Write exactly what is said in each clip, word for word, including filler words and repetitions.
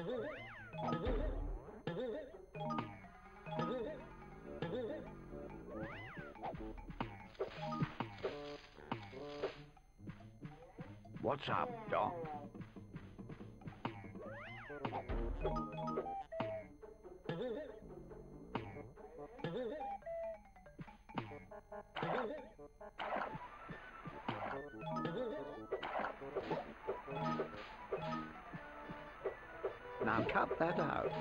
What's up, Doc? Now cut that out.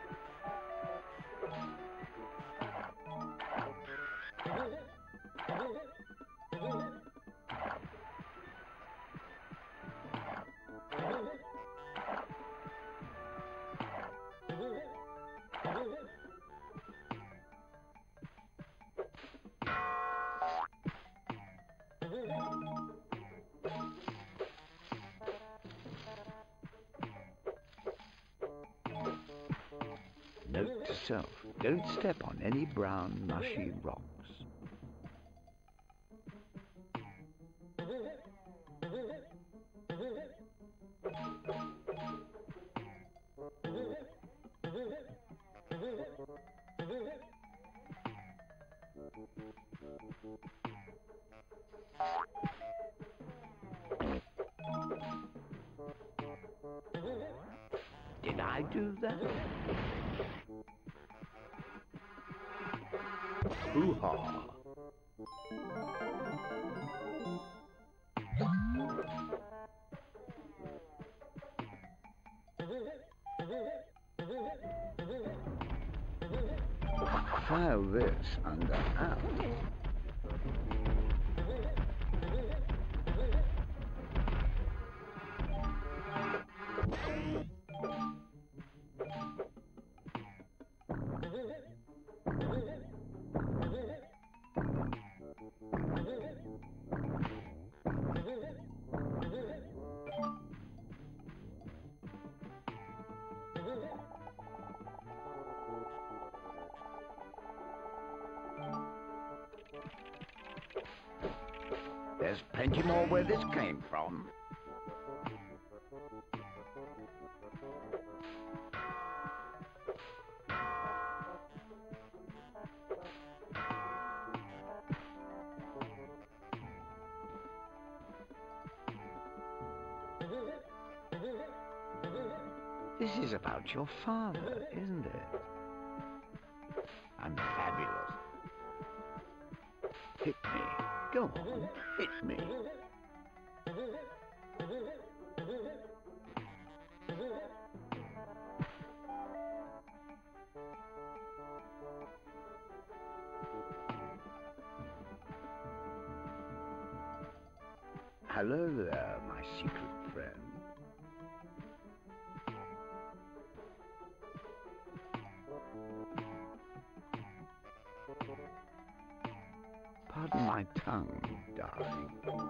Note to self, don't step on any brown, mushy rocks. Did I do that? Hoo-ha! File this under out. There's plenty more where this came from. This is about your father, isn't it? I'm fabulous. Hit me. Go on, hit me. Hello there, my secret friend. Pardon my tongue, darling.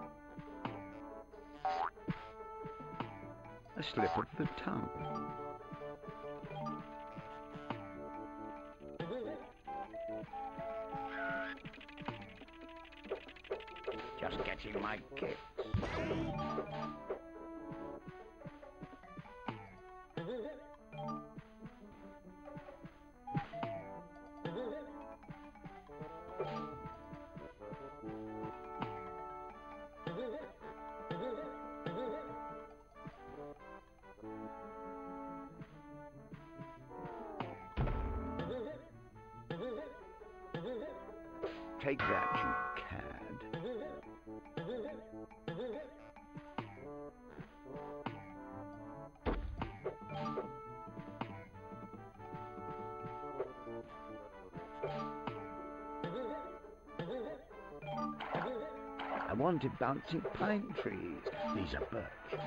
A slip of the tongue. Just getting my kicks. Take that, you cad. I wanted bouncing pine trees. These are birch.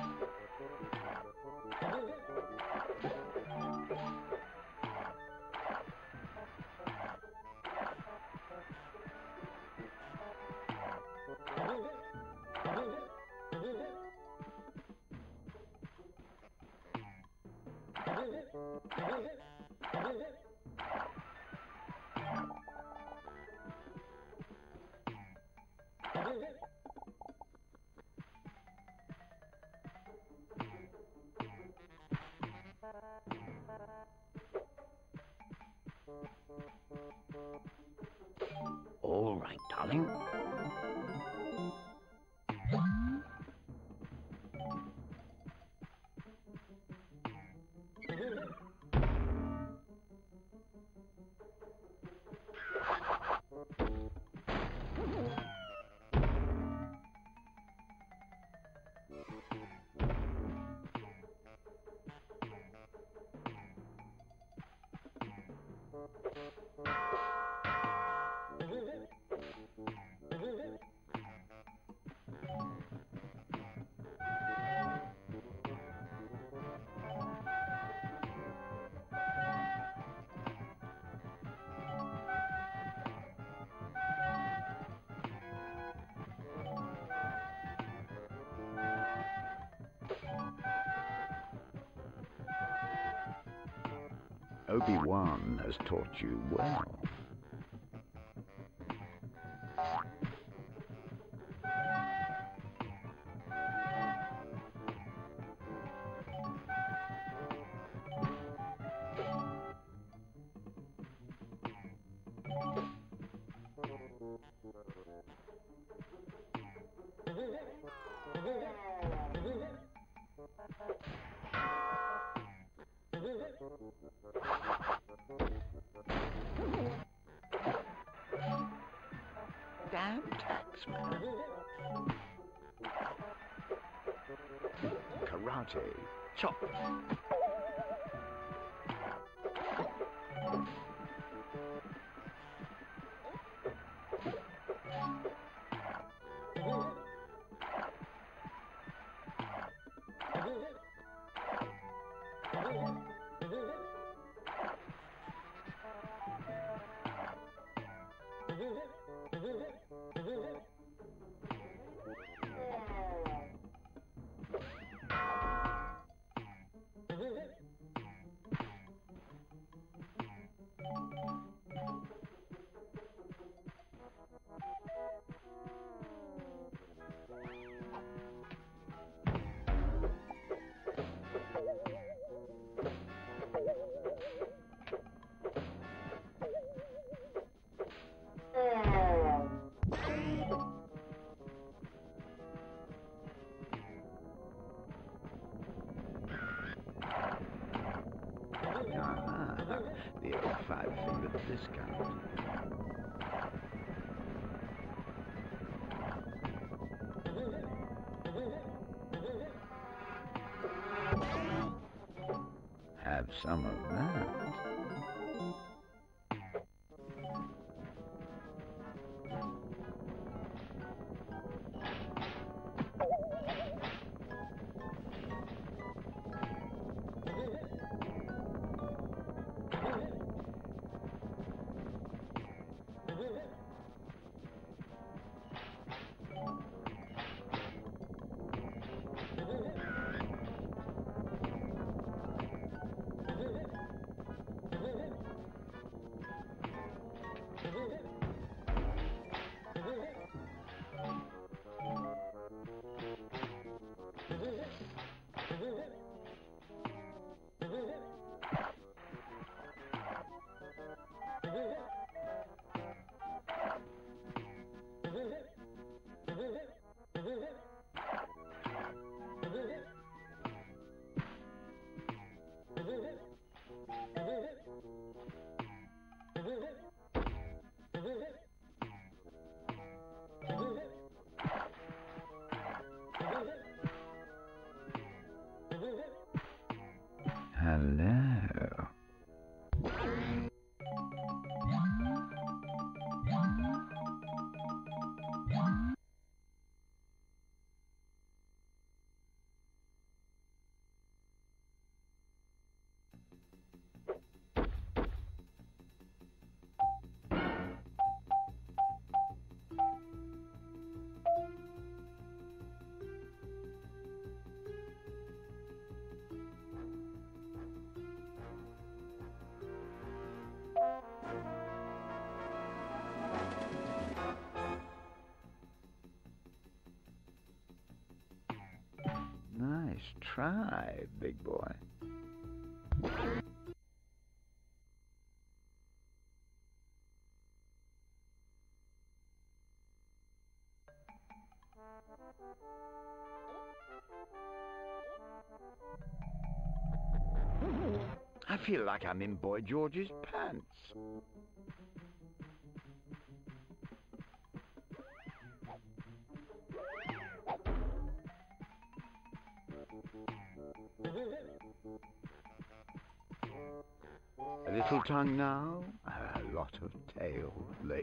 darling. Obi-Wan has taught you well. Damn taxman. Karate. Chop. Ah, the old five-fingered discount. Have some of that. Hello. Nice try, big boy. I feel like I'm in Boy George's pants. A little tongue now, a lot of tail later.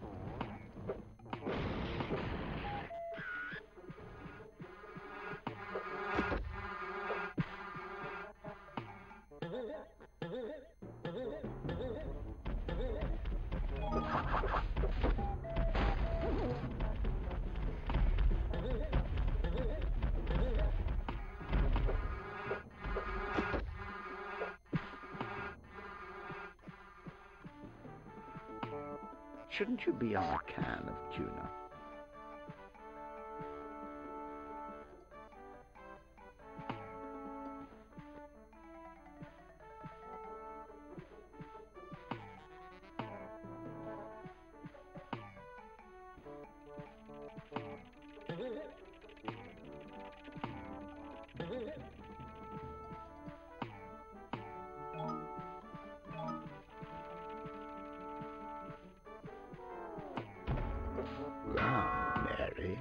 Shouldn't you be on a can of tuna? Run, Mary.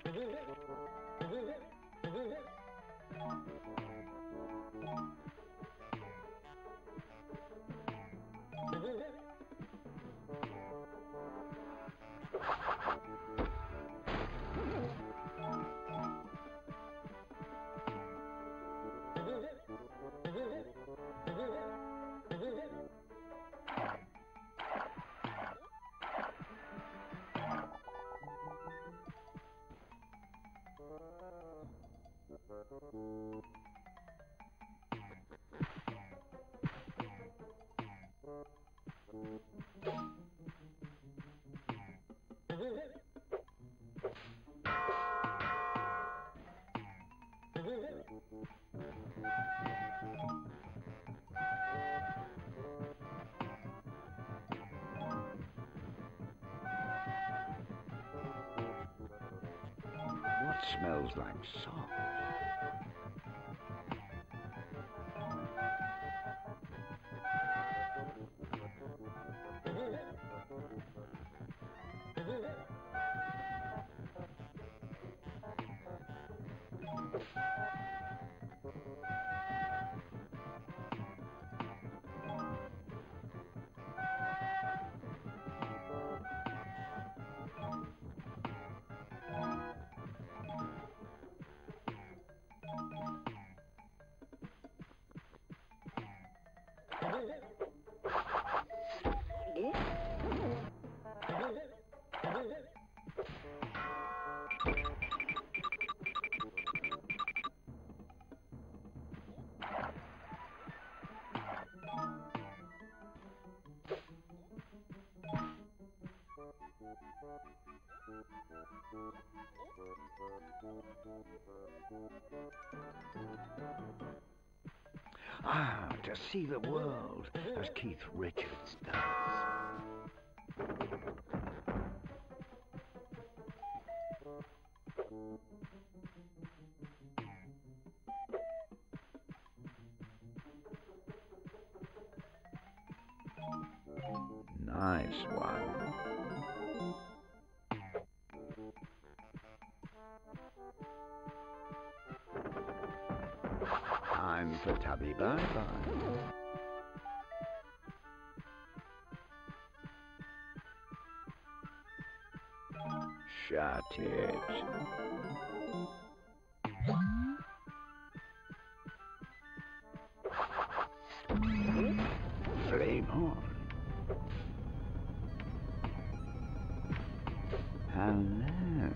What smells like salt? Ah, to see the world as Keith Richards does. Nice one. Time for Tubby bye-bye. Shut it. Flame on. Hello.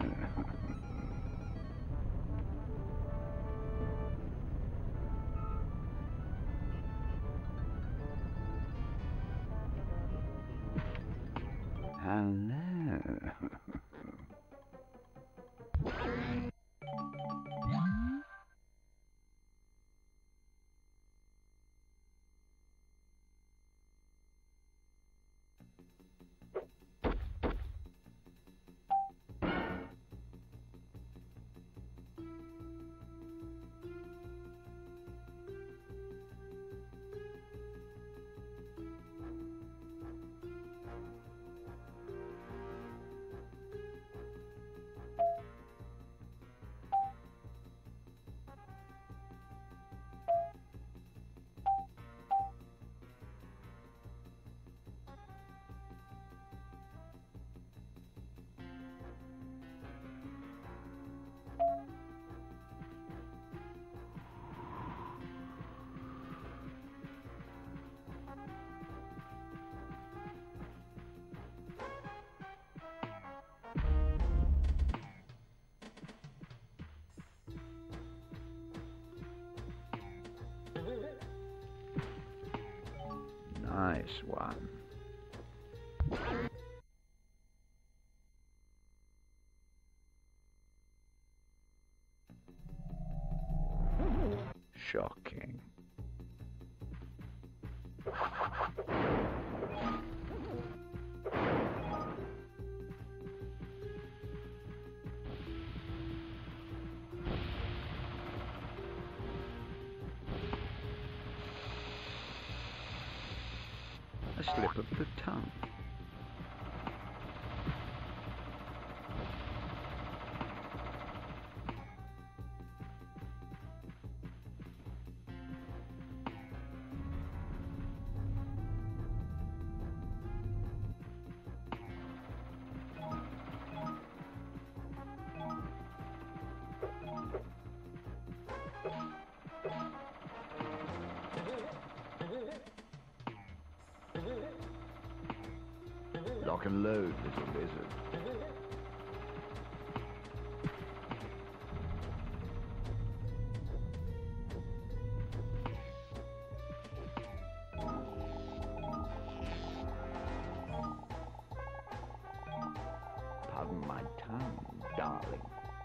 Hello. Nice one. Shocking. A slip of the tongue. Lock and load, little lizard. Pardon my tongue, darling.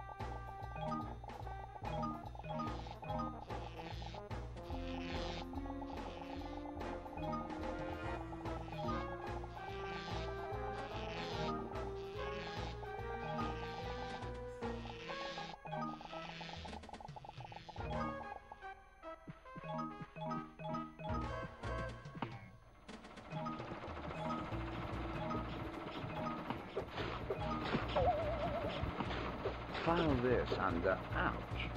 File this under ouch.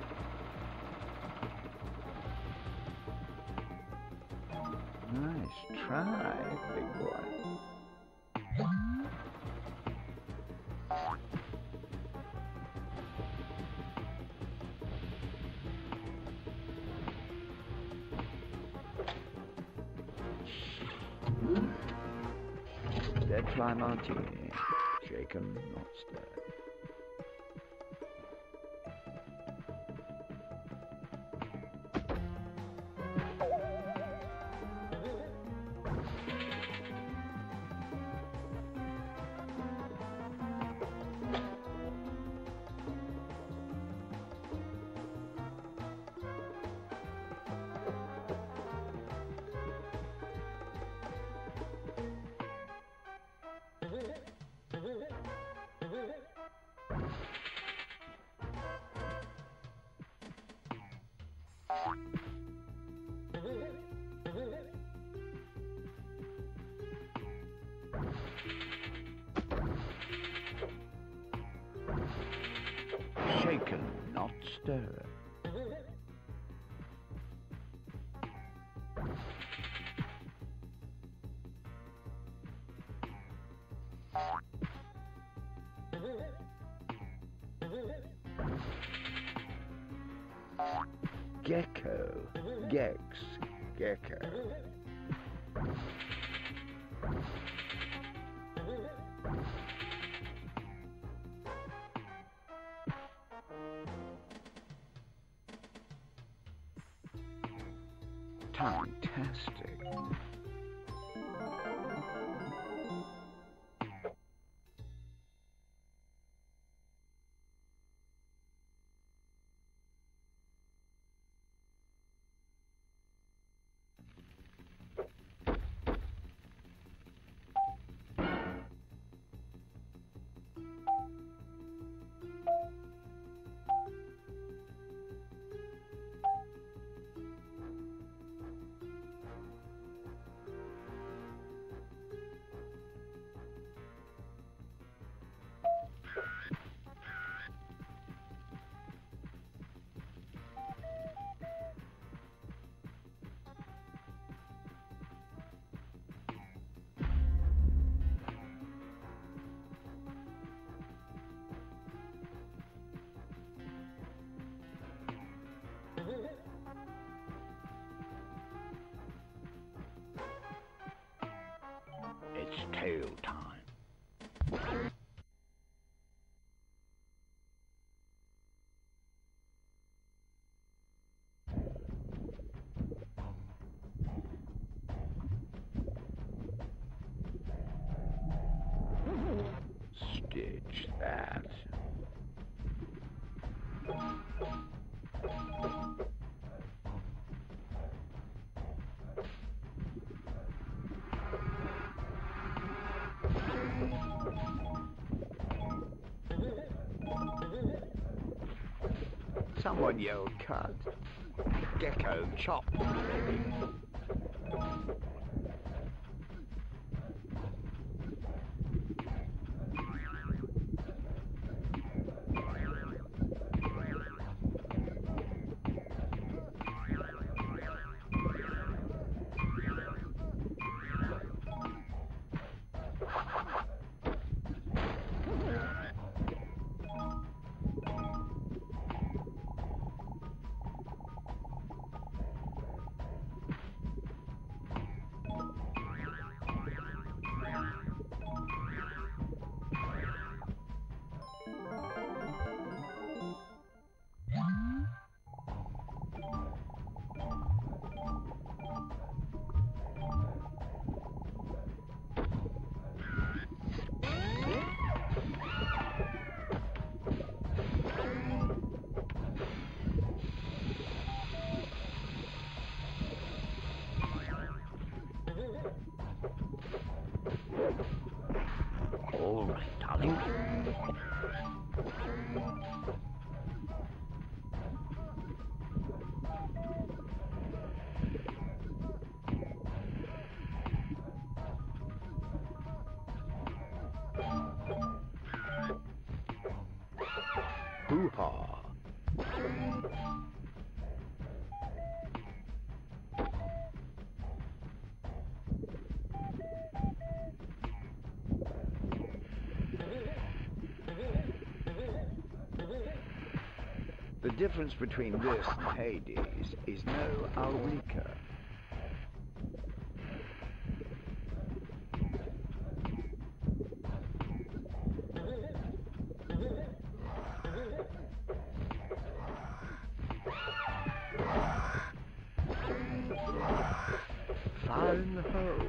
Nice try, big boy. Dead fly martini, shaken, not stirred. Shaken, not stirred. Gecko, Gex, Gecko. Fantastic. It's tail time. Watch that. Someone yelled cut. Gecko chop, maybe. All right, darling. Hoo-ha. The difference between this and Hades is no Ulrika. Fire in the hole.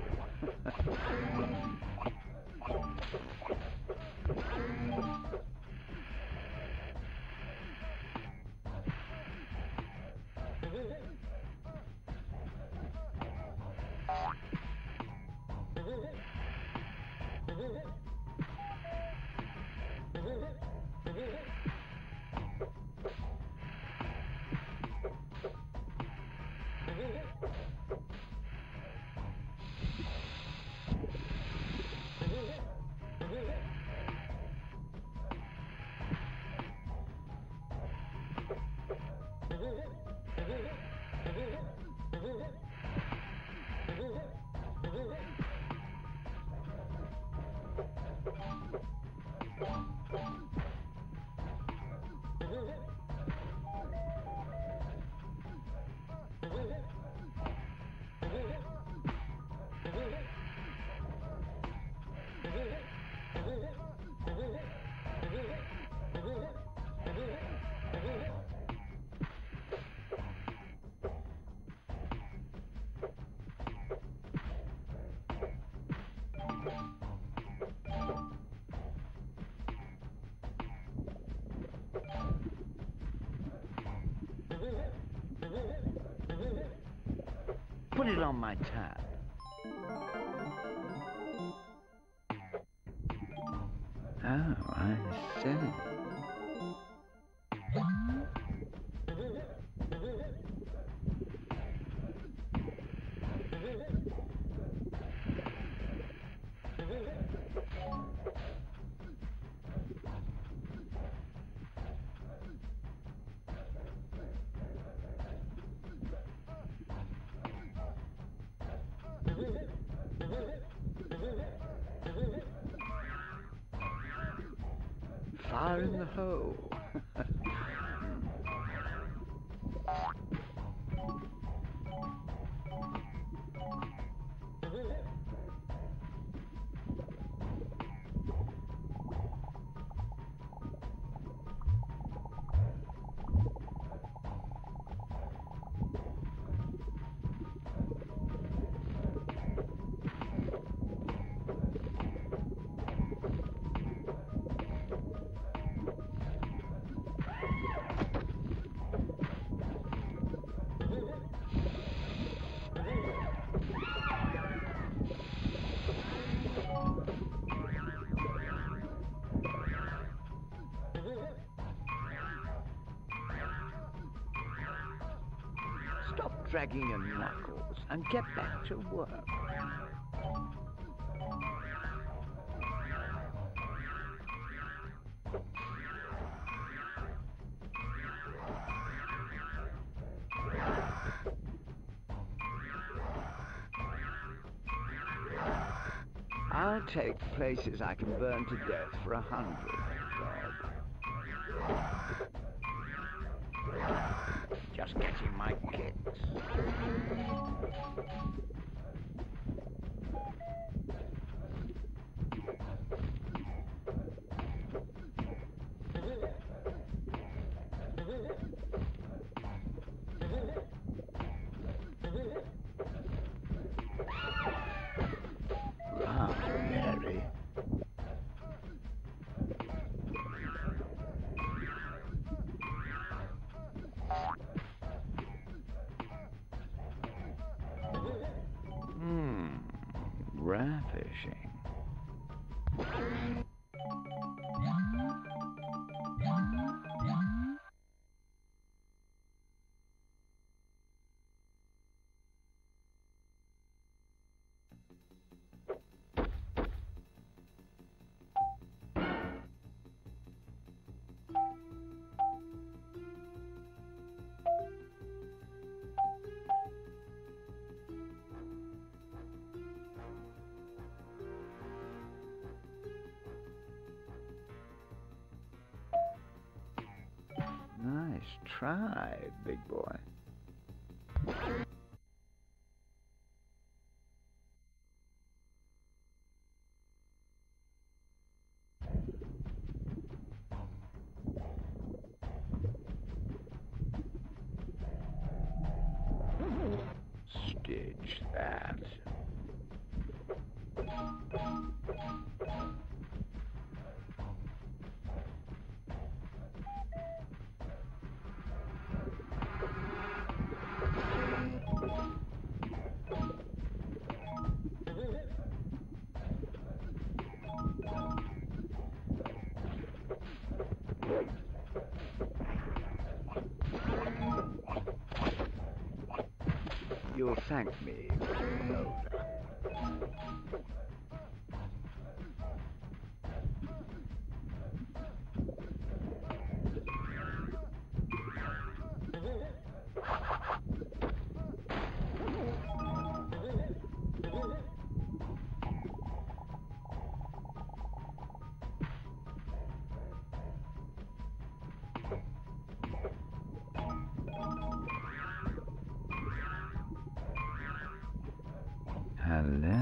Put it on my tab. Oh, I see. Fire in the hole. dragging your knuckles and get back to work. I'll take places I can burn to death for a hundred, Bob. Just catching my kicks. Hmm, ravishing. Nice try, big boy. Stitch that. You'll thank me, Lola. Hello.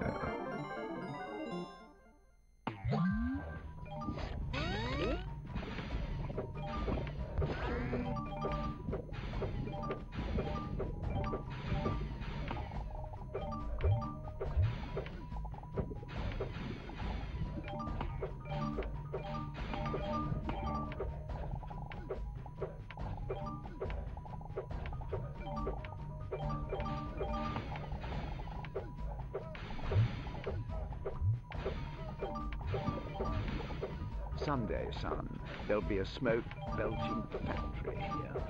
Someday, son, there'll be a smoke-belching factory here.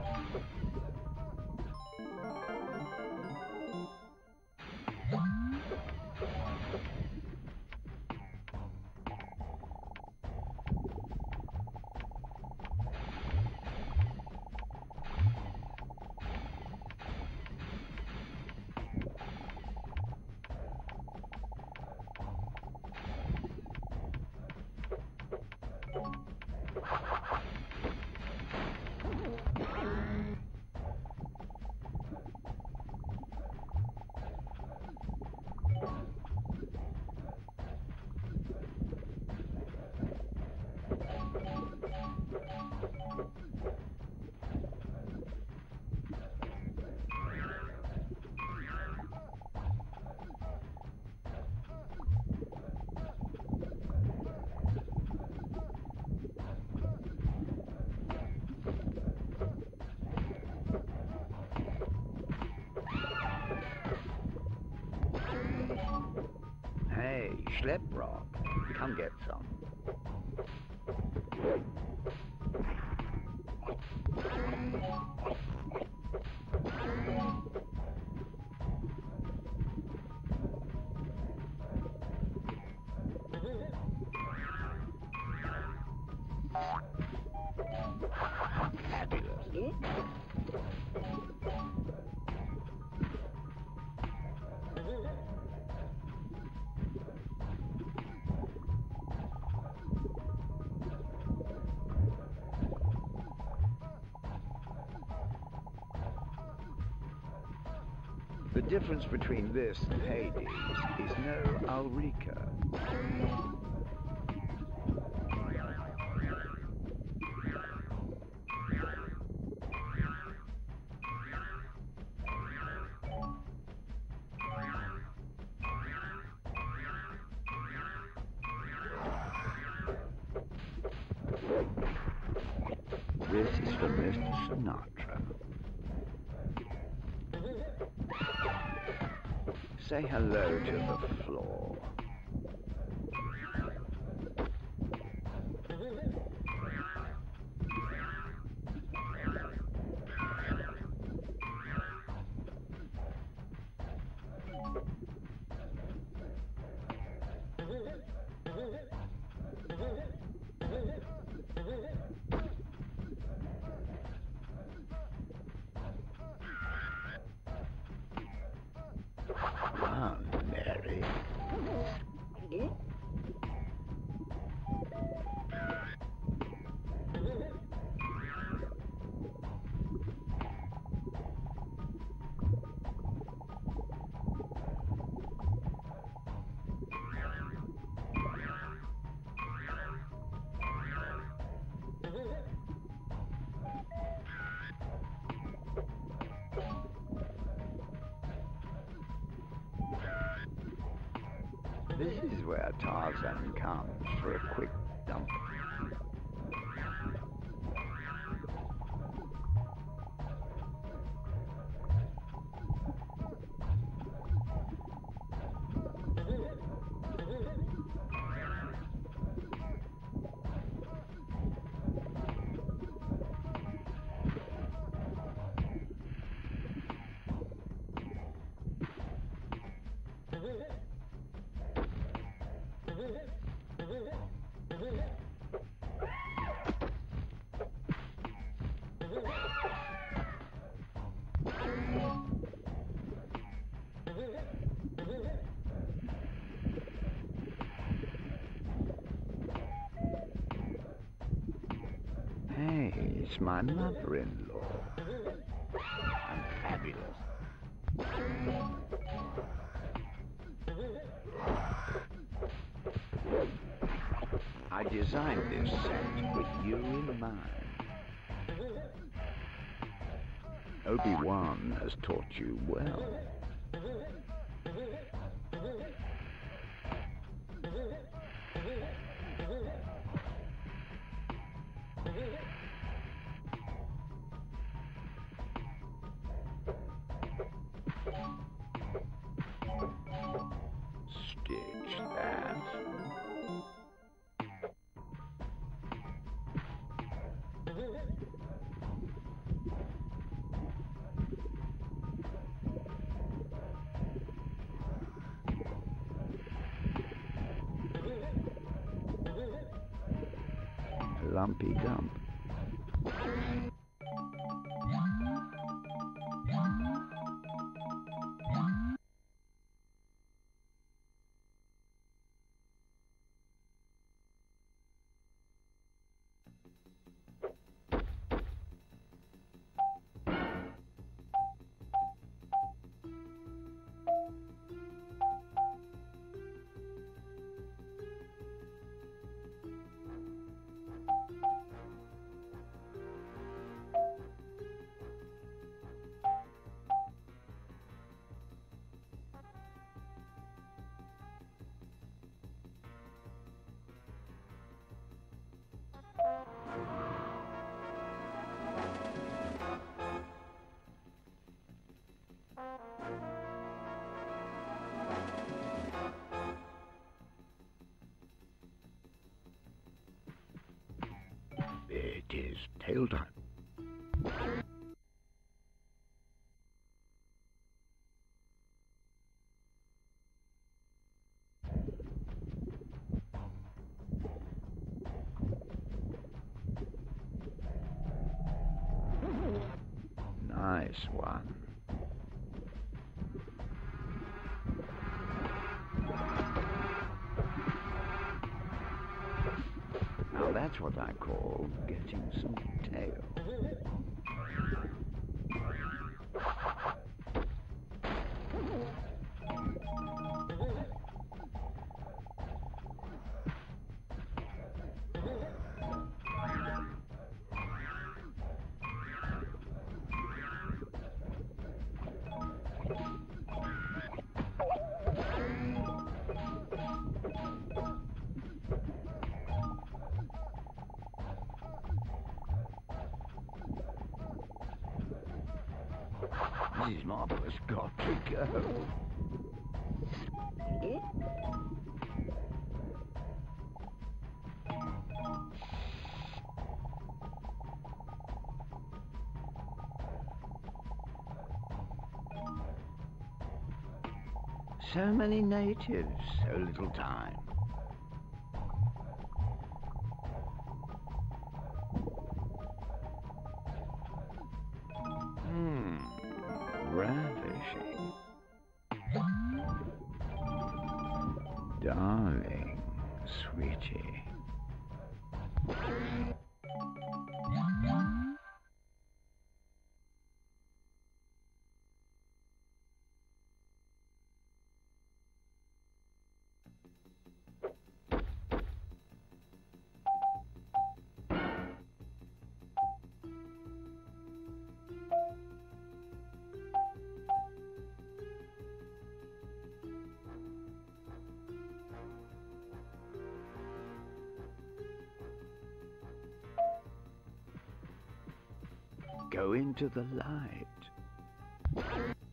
Hey, Schlep Rock, come get some. Fabulous. The difference between this and Hades is no Ulrika. This is for Mister Sinatra. Say hello to the floor. Ah, Mary. This is where Tarzan comes for a quick dump. Hey, it's my mother-in-law. I'm fabulous. I designed this set with you in mind. Obi-Wan has taught you well. Stitch that. Lumpy dump. It is tail time. nice one. Now that's what I call getting some tail. This is marvelous. Got to go. So many natives, so little time. Hmm. Ravishing. Darling, sweetie. Go into the light.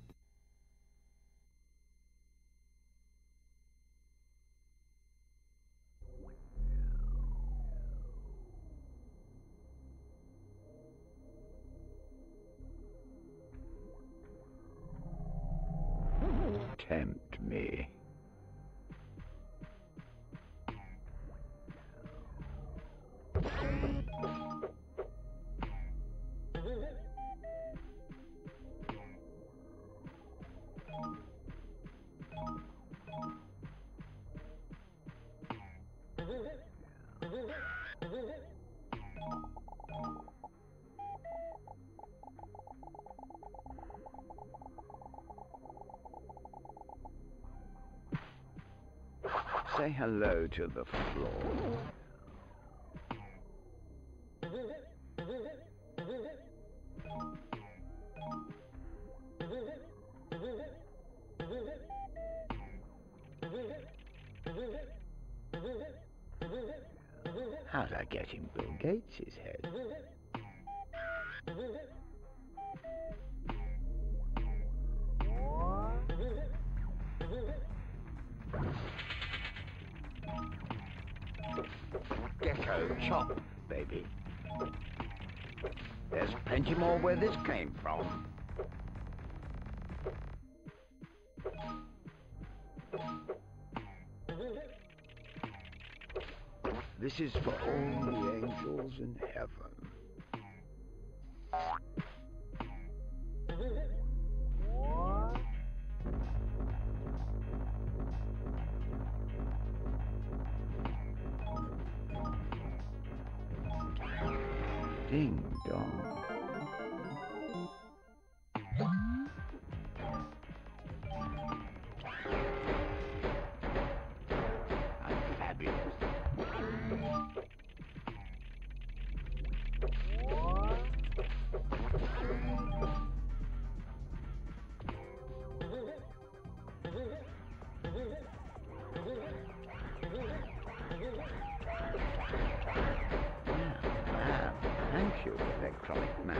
Tempt me. Say hello to the floor. How'd I get him Bill Gates' head? Gecko, chop, baby. There's plenty more where this came from. This is for all the angels in heaven. Ding dong. I'm fabulous. Thank you, electronic man.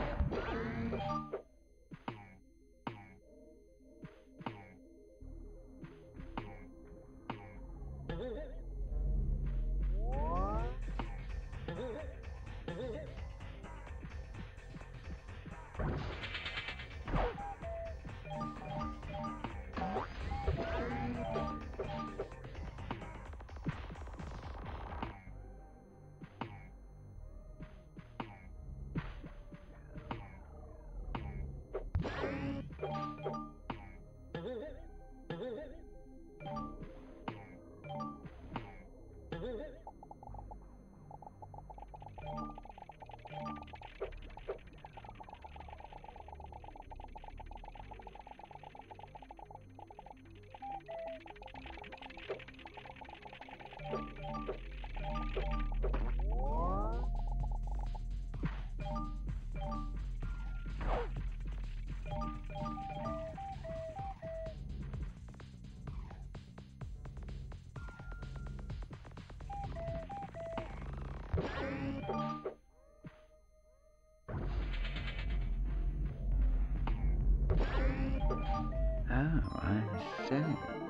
Oh, I see.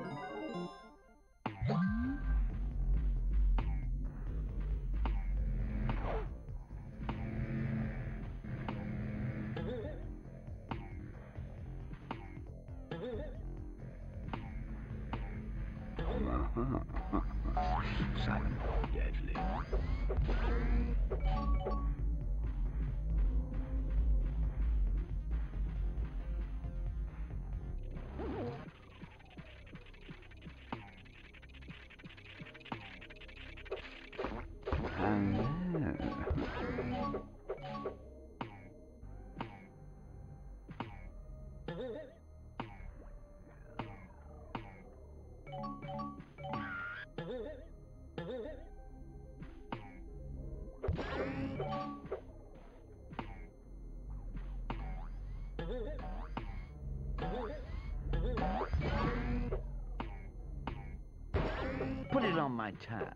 Silent, deadly. Hello. Put it on my tab.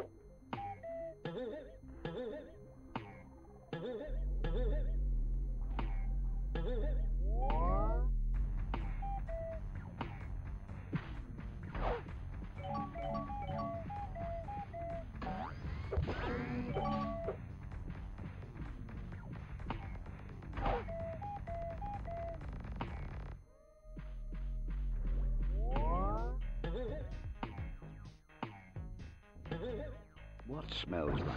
What smells like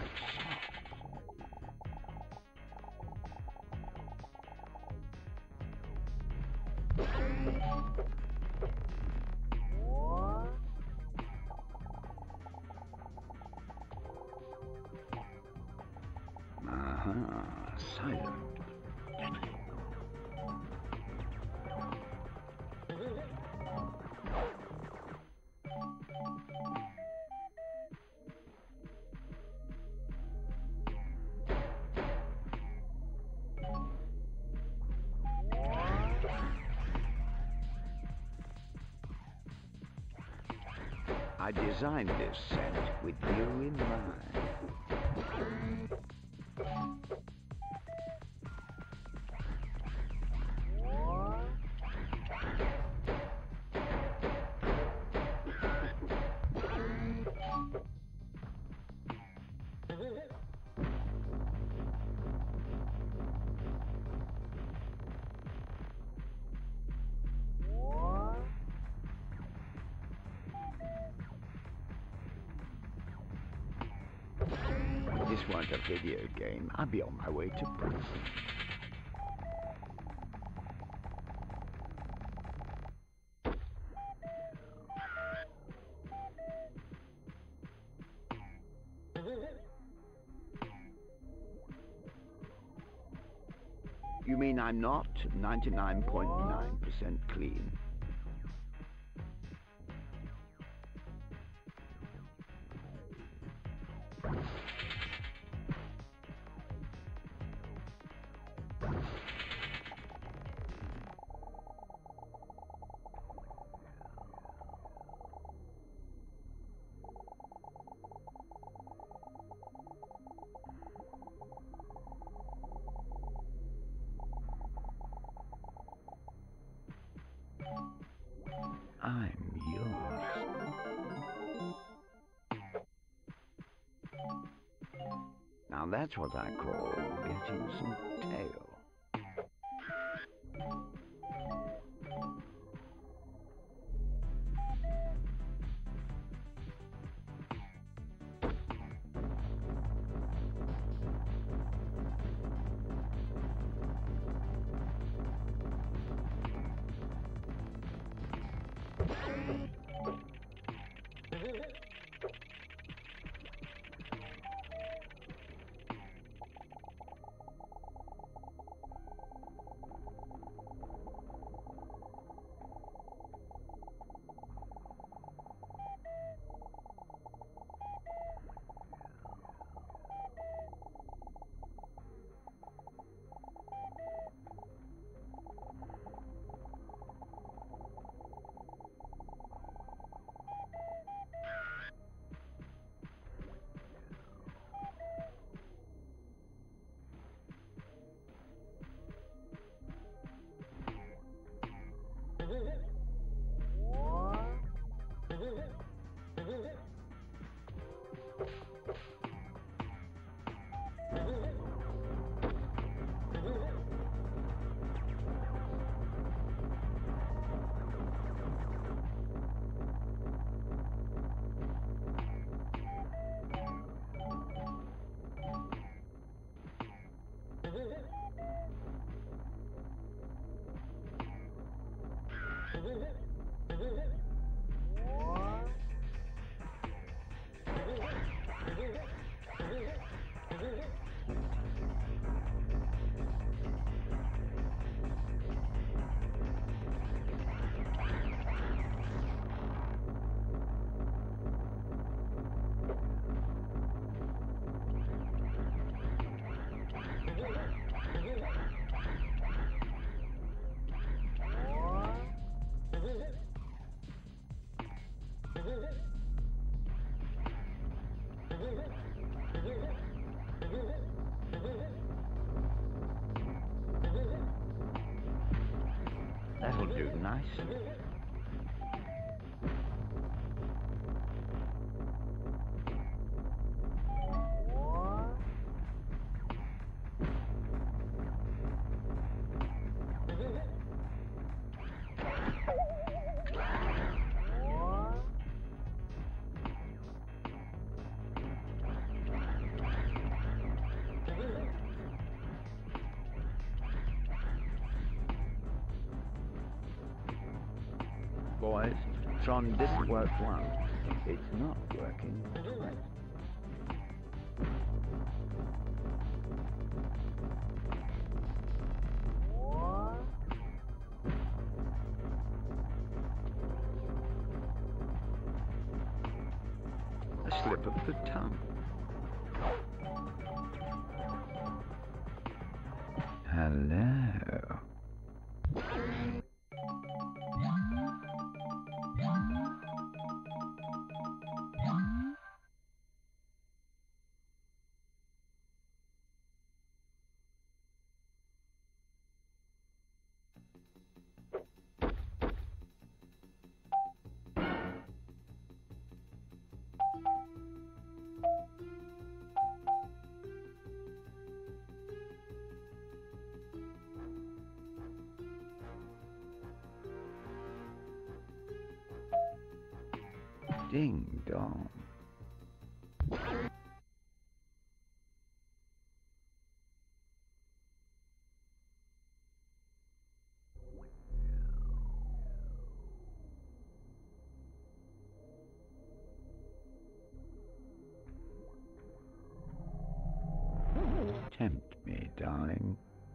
Uh-huh, silent. I designed this set with you in mind. This wasn't a video game. I'll be on my way to prison. You mean I'm not ninety-nine point nine percent clean? I'm yours. Now that's what I call getting some tail. That'll do nicely. Boys, Tron didn't work once. It's not working twice. A slip of the tongue. Hello. Ding dong. Tempt me, darling.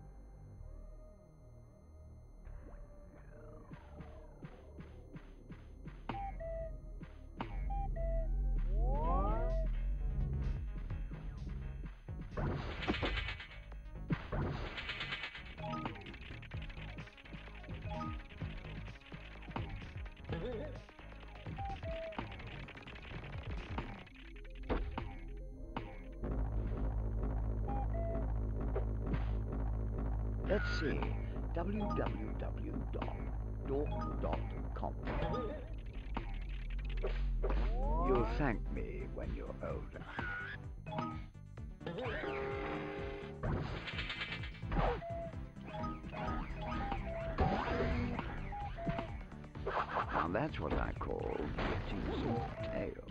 Let's see, w w w dot dork dot com. You'll thank me when you're older. Now that's what I call getting some tail.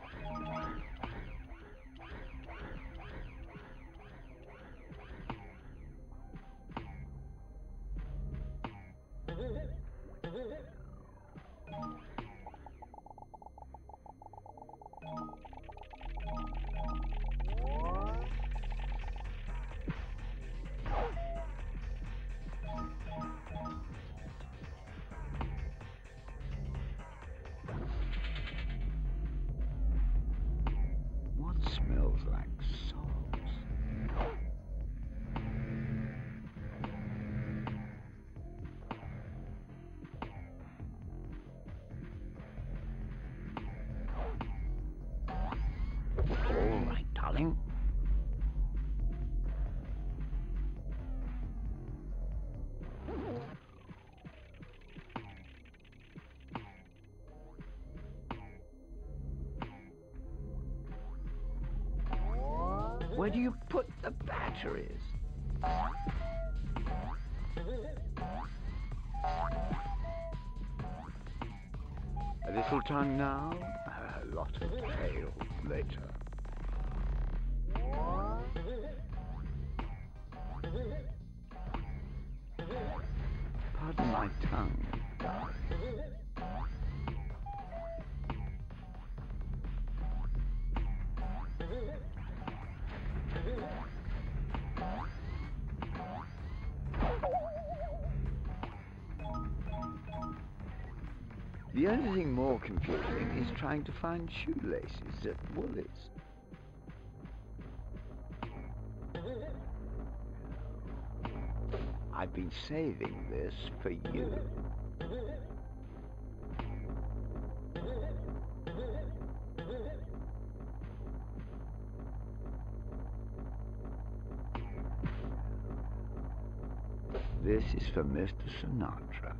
What smells like salt? All right, darling. Where do you put the batteries? A little tongue now, a lot of tail later. Pardon my tongue. The only thing more confusing is trying to find shoelaces at Woolies. I've been saving this for you. This is for Mister Sinatra.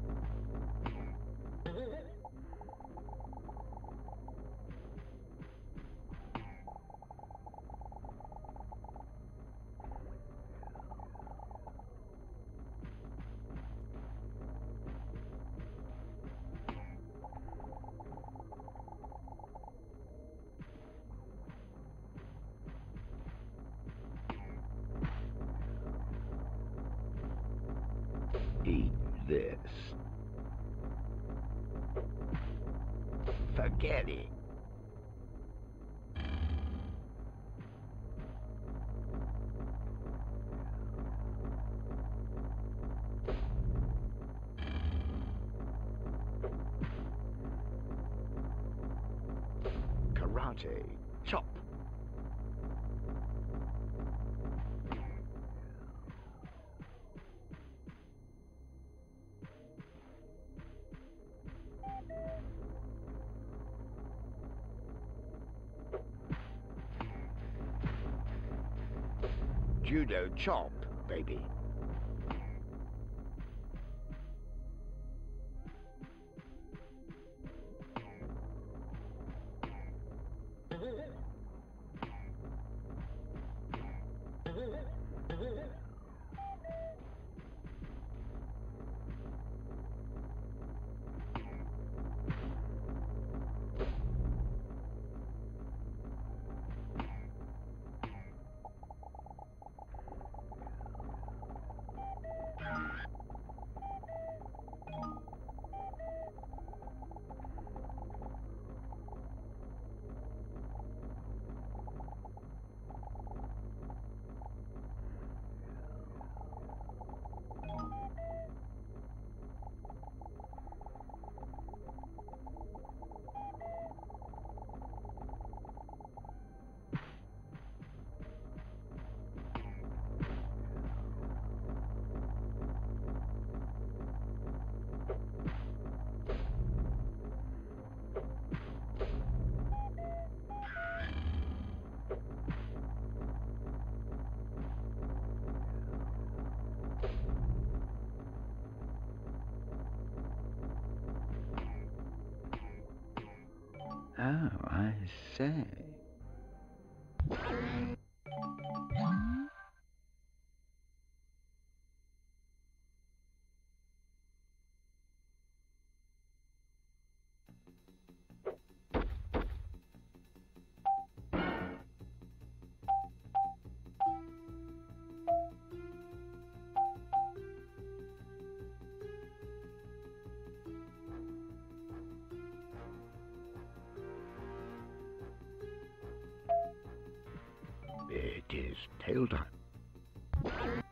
Eat this. Forget it. Karate. Chop. Judo chop, baby. Oh, I see. It is tail time.